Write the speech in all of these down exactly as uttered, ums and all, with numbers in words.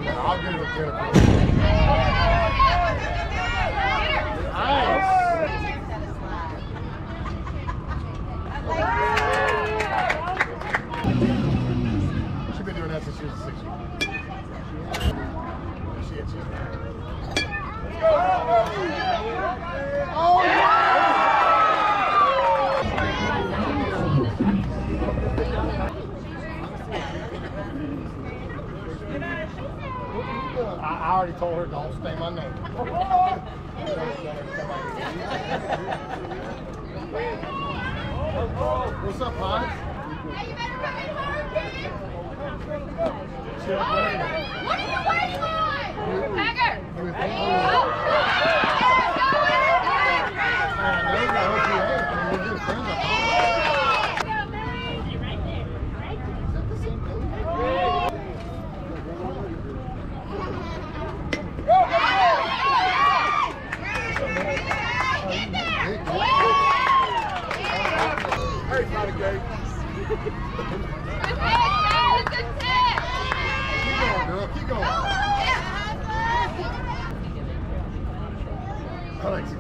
I'll get it with Jennifer. Nice. She's been doing that since she was six. She is. Let's go. Oh, yeah. I already told her don't say my name. What's up, Mike? Hey, you better come in hard, kid. What are you waiting on? Packer! Hey, not a gate. Keep going, girl. Keep going. Alexia.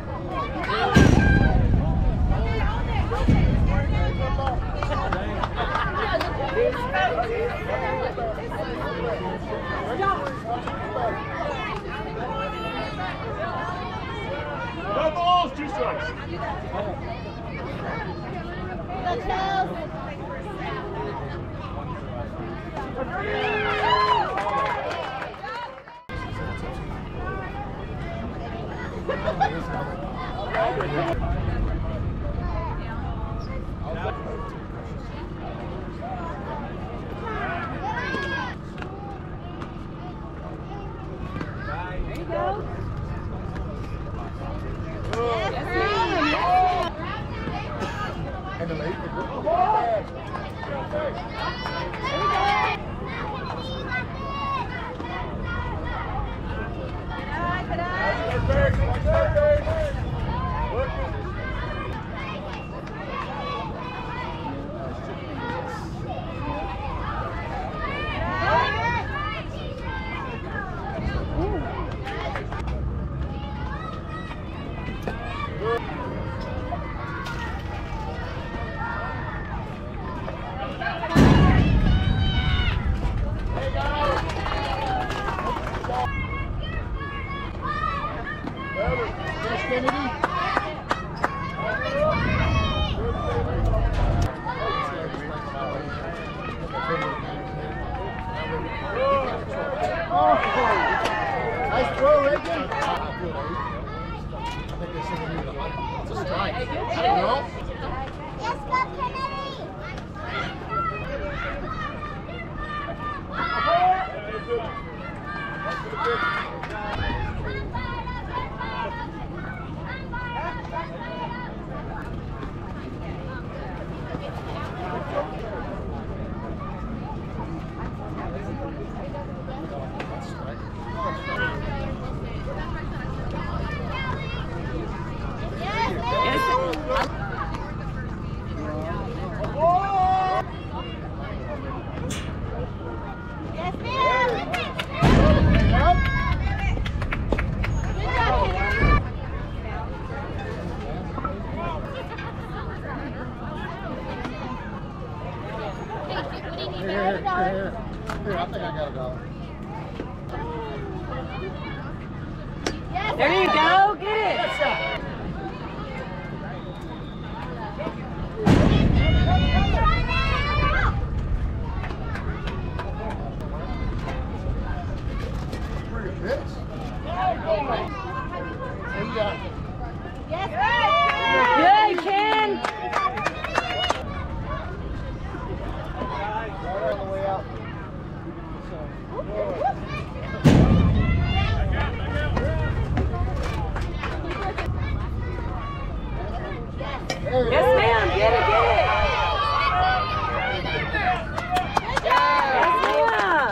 No balls, two strikes. There you go. And the lady. Nice throw, Reagan. I think they should have used a line. It's a strike. I don't know. Yes, go Kennedy. Here, here, here. Here, I think I got a dollar. There you go, get it. Pretty good pitch. There you go. Yes, Good, Ken. Right on the way out. Yes, ma'am. Get it, get it. Yes, ma'am.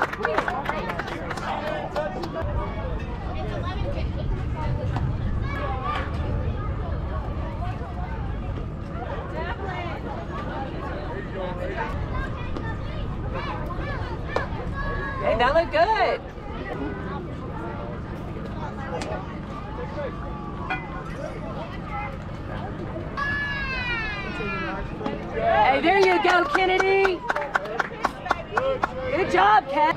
Hey, that looked good. Hey, there you go, Kennedy. Good job, Kat.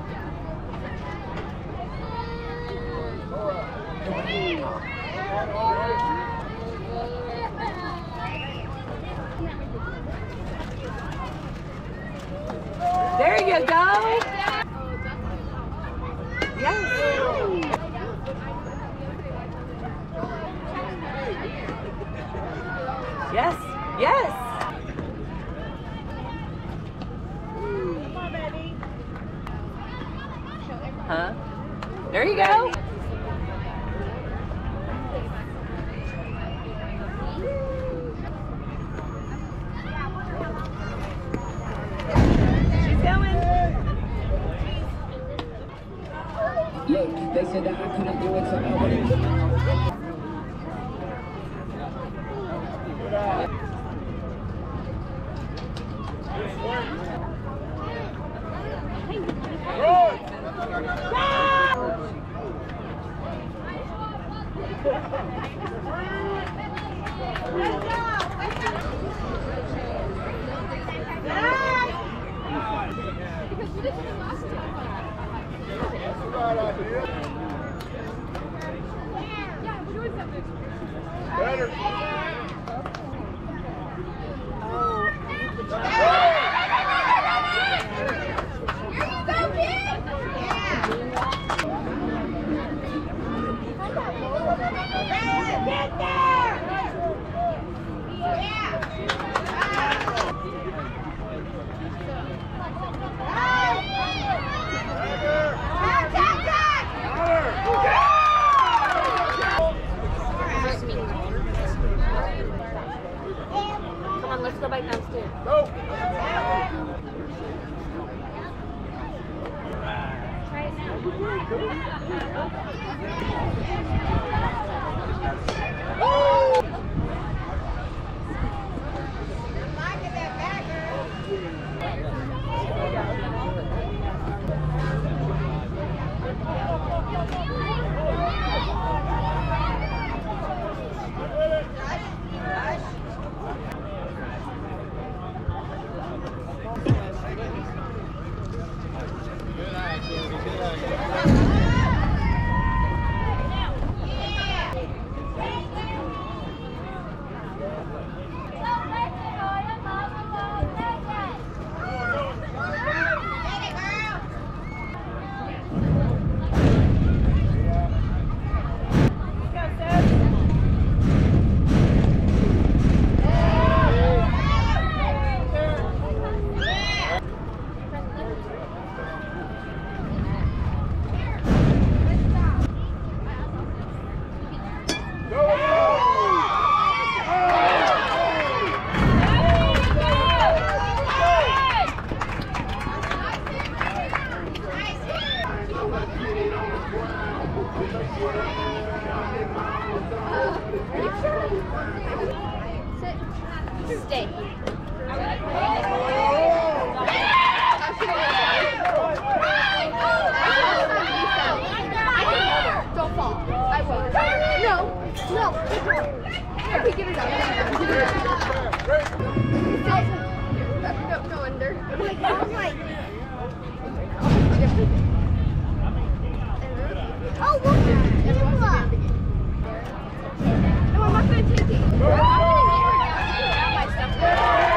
There you go. Yes. Yes. Yes. Huh? There you go. She's going. Look, they said that I couldn't do it, so I wouldn't. Come on, let's go back downstairs. Go! Try it now. Stay. Don't fall. I won't. No. No. Okay, give it up. Give it up. No, no, under. Oh, look. No, I'm not going to take it. I'm going to get her my stuff.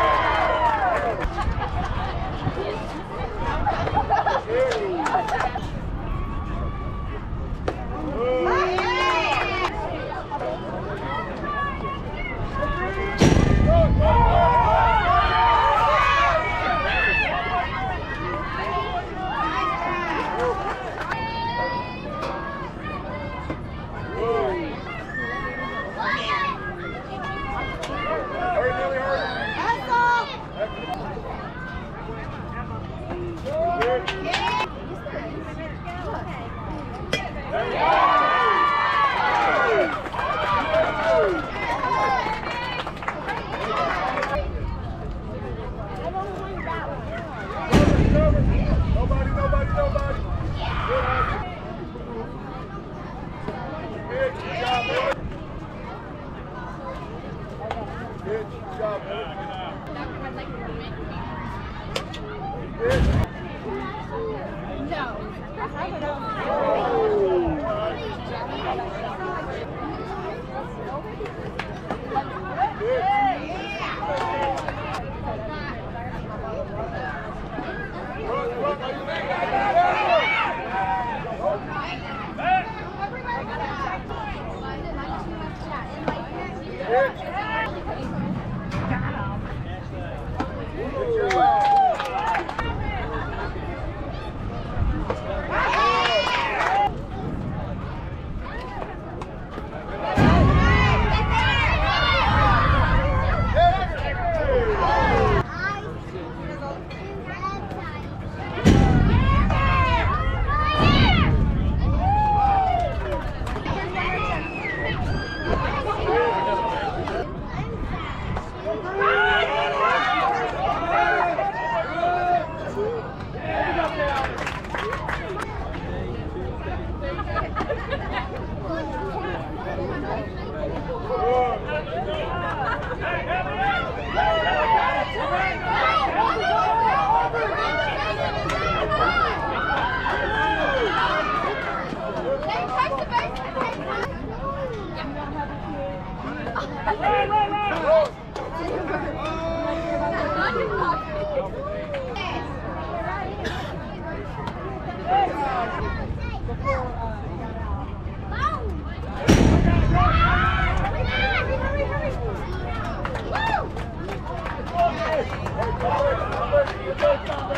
Good job, Good job,